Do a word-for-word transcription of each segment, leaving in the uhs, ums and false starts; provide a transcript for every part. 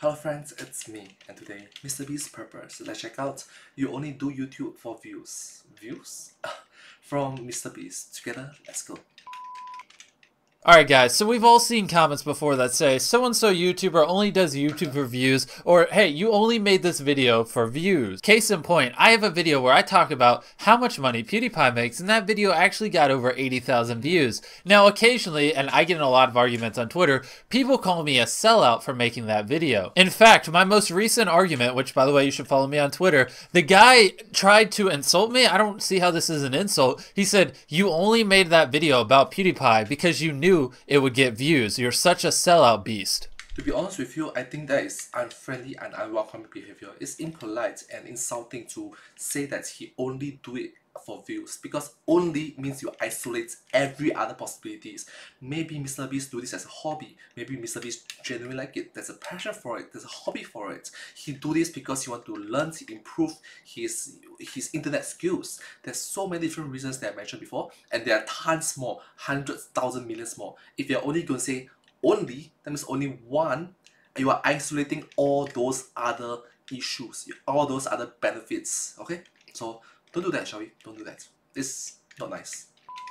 Hello friends, it's me, and today, MrBeast's purpose. Let's check out You Only Do YouTube for Views. Views? From MrBeast. Together, let's go. Alright guys, so we've all seen comments before that say, so-and-so YouTuber only does YouTube for views, or hey, you only made this video for views. Case in point, I have a video where I talk about how much money PewDiePie makes, and that video actually got over eighty thousand views. Now occasionally, and I get in a lot of arguments on Twitter, people call me a sellout for making that video. In fact, my most recent argument, which by the way you should follow me on Twitter, the guy tried to insult me. I don't see how this is an insult. He said, you only made that video about PewDiePie because you knew it would get views. You're such a sellout beast. To be honest with you, I think that is unfriendly and unwelcome behavior. It's impolite and insulting to say that he only do it for views, because only means you isolate every other possibilities. Maybe MrBeast do this as a hobby. Maybe MrBeast genuinely like it. There's a passion for it. There's a hobby for it. He do this because he want to learn to improve his his internet skills. There's so many different reasons that I mentioned before, and there are tons more, hundreds, thousand, millions more. If you're only going to say only, that means only one, you are isolating all those other issues, all those other benefits. Okay, so don't do that, shall we? Don't do that. It's not nice.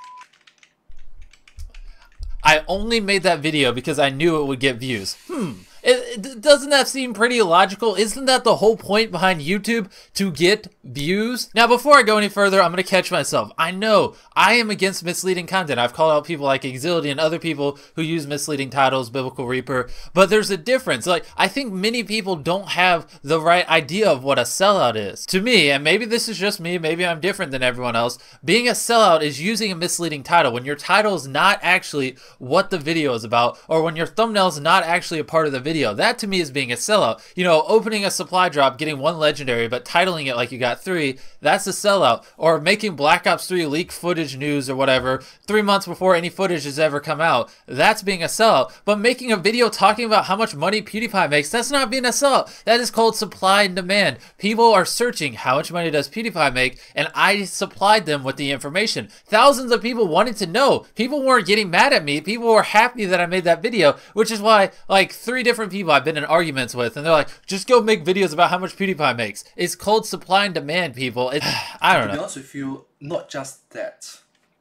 I only made that video because I knew it would get views. Hmm. It, it, doesn't that seem pretty illogical? Isn't that the whole point behind YouTube? To get views? Now, before I go any further, I'm going to catch myself. I know I am against misleading content. I've called out people like Exility and other people who use misleading titles, Biblical Reaper, but there's a difference. Like, I think many people don't have the right idea of what a sellout is. To me, and maybe this is just me, maybe I'm different than everyone else, being a sellout is using a misleading title when your title is not actually what the video is about, or when your thumbnail is not actually a part of the video. Video. That to me is being a sellout. You know, opening a supply drop, getting one legendary, but titling it like you got three, that's a sellout. Or making Black Ops three leak footage news or whatever three months before any footage has ever come out, that's being a sellout. But making a video talking about how much money PewDiePie makes, that's not being a sellout. That is called supply and demand. People are searching how much money does PewDiePie make, and I supplied them with the information. Thousands of people wanted to know. People weren't getting mad at me. People were happy that I made that video, which is why like three different people I've been in arguments with, and they're like, just go make videos about how much PewDiePie makes. It's called supply and demand, people. It's, I don't know. To be honest with you, not just that.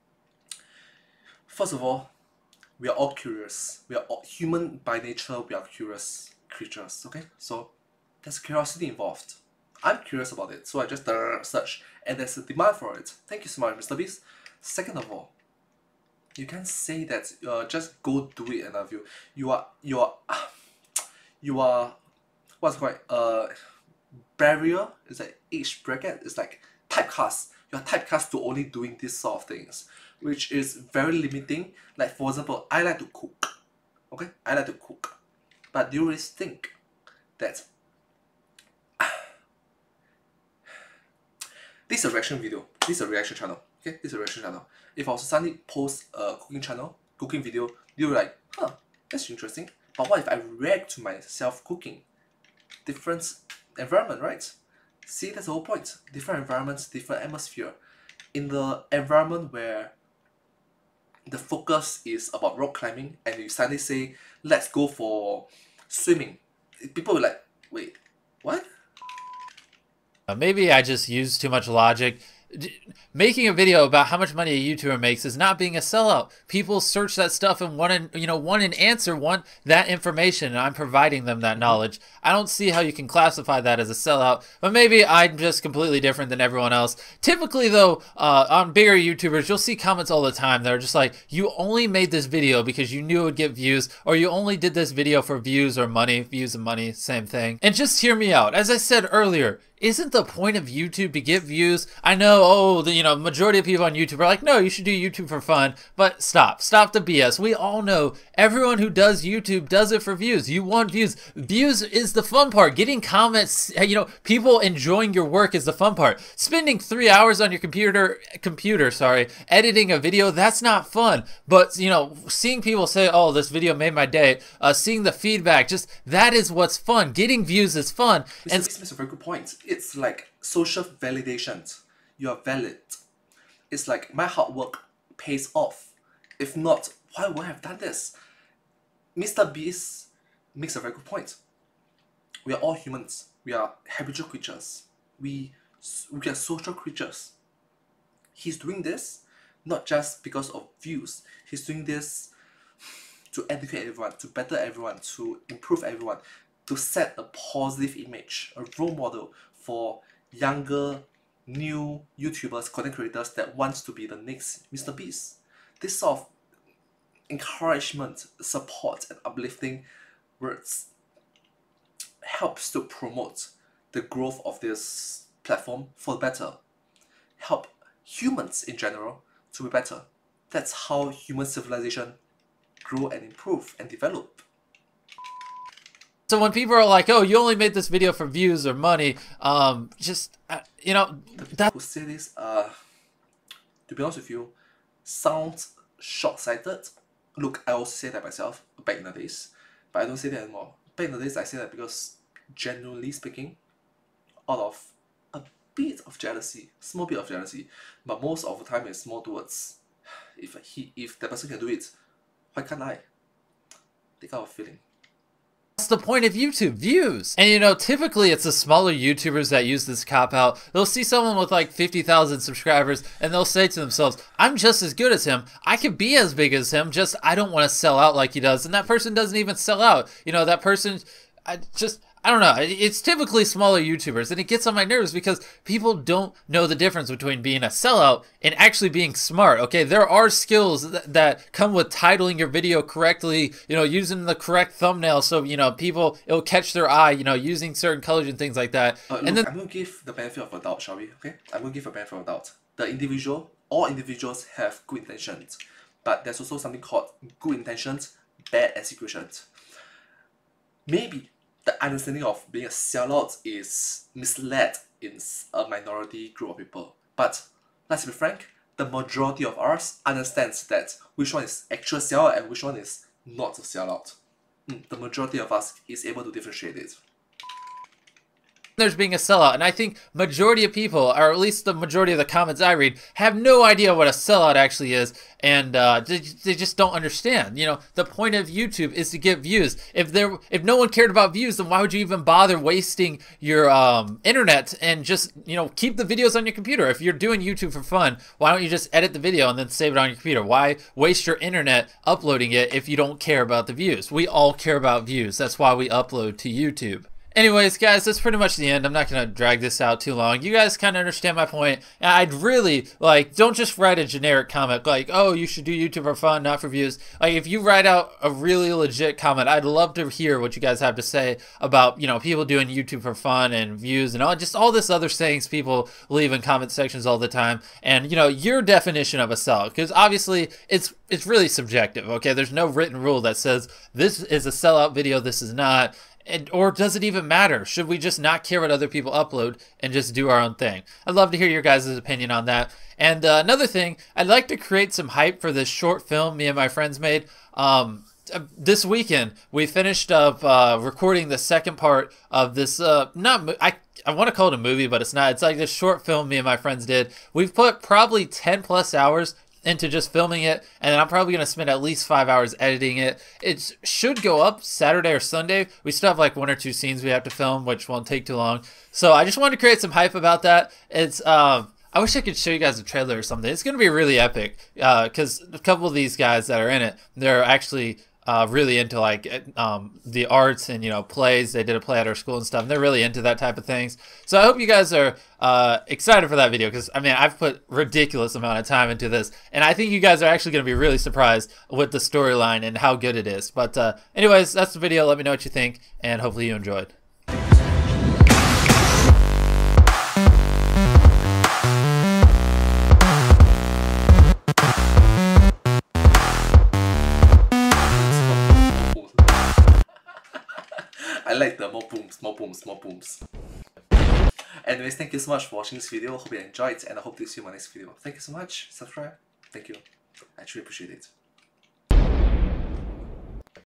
First of all, we are all curious. We are all human by nature. We are curious creatures. Okay, so there's curiosity involved. I'm curious about it, so I just uh, search, and there's a demand for it. Thank you so much, MrBeast. Second of all, you can't say that uh, just go do it and have you. You are you are. Uh, You are, what's it called, uh, barrier, is like age bracket, it's like typecast. You are typecast to only doing these sort of things, which is very limiting. Like for example, I like to cook, okay? I like to cook. But do you really think that this is a reaction video, this is a reaction channel, okay? This is a reaction channel. If I was to suddenly post a cooking channel, cooking video, you're like, huh, that's interesting. But what if I react to myself cooking? Different environment, right? See, that's the whole point. Different environments, different atmosphere. In the environment where the focus is about rock climbing, and you suddenly say, let's go for swimming, people will like, wait, what? Maybe I just use too much logic. Making a video about how much money a YouTuber makes is not being a sellout. People search that stuff and want an, you know, want an answer, want that information, and I'm providing them that knowledge. I don't see how you can classify that as a sellout, but maybe I'm just completely different than everyone else. Typically though, uh, on bigger YouTubers, you'll see comments all the time that are just like, you only made this video because you knew it would get views, or you only did this video for views or money. Views and money, same thing. And just hear me out. As I said earlier, isn't the point of YouTube to get views? I know, oh, the, you know, majority of people on YouTube are like, no, you should do YouTube for fun, but stop, stop the B S. We all know everyone who does YouTube does it for views. You want views. Views is the fun part. Getting comments, you know, people enjoying your work is the fun part. Spending three hours on your computer, computer, sorry, editing a video, that's not fun. But, you know, seeing people say, oh, this video made my day, uh, seeing the feedback, just, that is what's fun. Getting views is fun. And this is a very good point. It's like social validation. You are valid. It's like my hard work pays off. If not, why would I have done this? MrBeast makes a very good point. We are all humans. We are habitual creatures. We, we are social creatures. He's doing this not just because of views. He's doing this to educate everyone, to better everyone, to improve everyone, to set a positive image, a role model for younger, new YouTubers, content creators that wants to be the next Mister Beast. This sort of encouragement, support, and uplifting words helps to promote the growth of this platform for the better. Help humans in general to be better. That's how human civilization grow and improve and develop. So when people are like, "Oh, you only made this video for views or money," um, just uh, you know, the people that who say this, uh, to be honest with you, sounds short-sighted. Look, I also say that myself back in the days, but I don't say that anymore. Back in the days, I say that because, genuinely speaking, out of a bit of jealousy, small bit of jealousy, but most of the time it's more towards, if he, if the person can do it, why can't I? That kind of feeling. That's the point of YouTube, views. And you know, typically it's the smaller YouTubers that use this cop-out. They'll see someone with like fifty thousand subscribers and they'll say to themselves, I'm just as good as him. I could be as big as him, just I don't want to sell out like he does. And that person doesn't even sell out. You know, that person, I just... I don't know, it's typically smaller YouTubers, and it gets on my nerves because people don't know the difference between being a sellout and actually being smart, okay? There are skills that, that come with titling your video correctly, you know, using the correct thumbnail so, you know, people, it'll catch their eye, you know, using certain colors and things like that. Uh, look, and then I'm going to give the benefit of a doubt, shall we? Okay? I'm going to give a benefit of a doubt. The individual, all individuals have good intentions, but there's also something called good intentions, bad executions. Maybe the understanding of being a sellout is misled in a minority group of people. But let's be frank, the majority of us understands that which one is actual sellout and which one is not a sellout. Mm, the majority of us is able to differentiate it. There's being a sellout, and I think majority of people, or at least the majority of the comments I read, have no idea what a sellout actually is, and uh, they, they just don't understand. You know, the point of YouTube is to get views. If there, if no one cared about views, then why would you even bother wasting your um, internet and just, you know, keep the videos on your computer? If you're doing YouTube for fun, why don't you just edit the video and then save it on your computer? Why waste your internet uploading it if you don't care about the views? We all care about views. That's why we upload to YouTube. Anyways, guys, that's pretty much the end. I'm not going to drag this out too long. You guys kind of understand my point. And I'd really, like, don't just write a generic comment like, oh, you should do YouTube for fun, not for views. Like, if you write out a really legit comment, I'd love to hear what you guys have to say about, you know, people doing YouTube for fun and views and all, just all this other sayings people leave in comment sections all the time. And, you know, your definition of a sellout, because obviously it's it's really subjective, okay? There's no written rule that says this is a sellout video, this is not. And, or does it even matter? Should we just not care what other people upload and just do our own thing? I'd love to hear your guys' opinion on that. And uh, another thing, I'd like to create some hype for this short film me and my friends made. Um, this weekend, we finished up uh, recording the second part of this, uh, not, I, I want to call it a movie, but it's not. It's like this short film me and my friends did. We've put probably ten plus hours into just filming it, and I'm probably going to spend at least five hours editing it. It should go up Saturday or Sunday. We still have like one or two scenes we have to film, which won't take too long. So I just wanted to create some hype about that. It's, um, I wish I could show you guys a trailer or something. It's going to be really epic, because uh, a couple of these guys that are in it, they're actually Uh, really into like um, the arts and, you know, plays. They did a play at our school and stuff, and they're really into that type of things. So I hope you guys are uh, excited for that video, because I mean, I've put ridiculous amount of time into this, and I think you guys are actually going to be really surprised with the storyline and how good it is. But uh, anyways, that's the video. Let me know what you think, and hopefully you enjoyed. I like the more booms, more booms, more booms. Anyways, thank you so much for watching this video. Hope you enjoyed, and I hope to see you in my next video. Thank you so much. Subscribe. Thank you. I truly appreciate it.